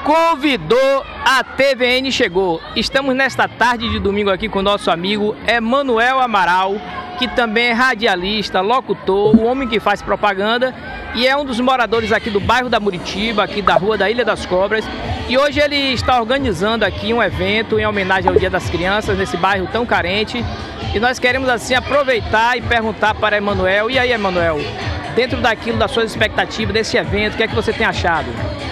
Convidou, a TVN chegou. Estamos nesta tarde de domingo aqui com o nosso amigo Emanuel Amaral, que também é radialista, locutor, o homem que faz propaganda e é um dos moradores aqui do bairro da Muritiba, aqui da rua da Ilha das Cobras. E hoje ele está organizando aqui um evento em homenagem ao Dia das Crianças, nesse bairro tão carente. E nós queremos assim aproveitar e perguntar para Emanuel: e aí, Emanuel, dentro daquilo, das suas expectativas desse evento, o que é que você tem achado?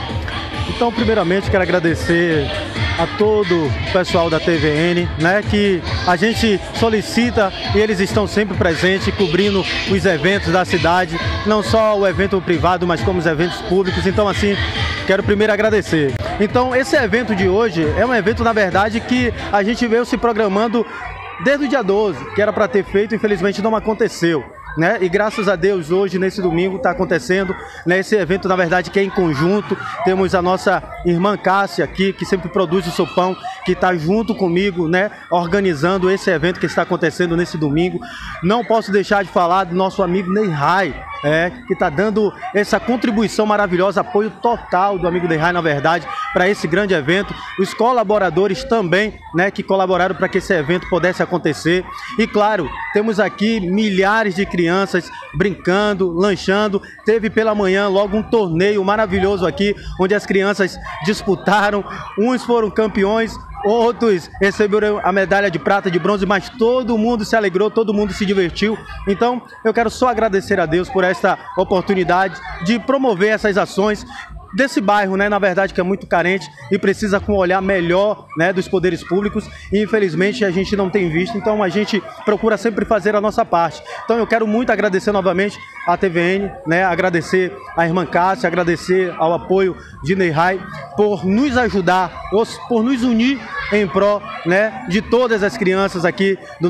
Então, primeiramente, quero agradecer a todo o pessoal da TVN, né, que a gente solicita e eles estão sempre presentes, cobrindo os eventos da cidade, não só o evento privado, mas como os eventos públicos. Então, assim, quero primeiro agradecer. Então, esse evento de hoje é um evento, na verdade, que a gente veio se programando desde o dia 12, que era para ter feito, infelizmente não aconteceu. Né? E graças a Deus hoje, nesse domingo, está acontecendo, né? Esse evento, na verdade, que é em conjunto. Temos a nossa irmã Cássia aqui, que sempre produz o sopão, que está junto comigo, né? Organizando esse evento que está acontecendo nesse domingo. Não posso deixar de falar do nosso amigo Neyrai, que está dando essa contribuição maravilhosa, apoio total do amigo Neyrai, na verdade, para esse grande evento. Os colaboradores também, né, que colaboraram para que esse evento pudesse acontecer. E claro, temos aqui milhares de crianças brincando, lanchando. Teve pela manhã logo um torneio maravilhoso aqui, onde as crianças disputaram. Uns foram campeões, outros receberam a medalha de prata, de bronze, mas todo mundo se alegrou, todo mundo se divertiu. Então, eu quero só agradecer a Deus por esta oportunidade de promover essas ações desse bairro, né, na verdade, que é muito carente e precisa com um olhar melhor, né, dos poderes públicos, e infelizmente a gente não tem visto. Então a gente procura sempre fazer a nossa parte. Então eu quero muito agradecer novamente à TVN, né, agradecer à irmã Cássia, agradecer ao apoio de Neyrai por nos ajudar, por nos unir em pró, né, de todas as crianças aqui do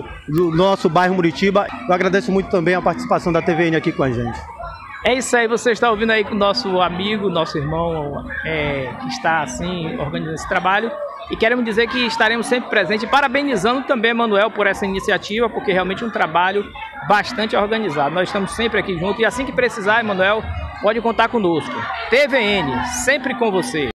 nosso bairro Muritiba. Eu agradeço muito também a participação da TVN aqui com a gente. É isso aí, você está ouvindo aí com o nosso amigo, nosso irmão, que está assim organizando esse trabalho. E queremos dizer que estaremos sempre presentes, parabenizando também Emanuel por essa iniciativa, porque realmente é um trabalho bastante organizado. Nós estamos sempre aqui juntos e assim que precisar, Emanuel, pode contar conosco. TVN, sempre com você.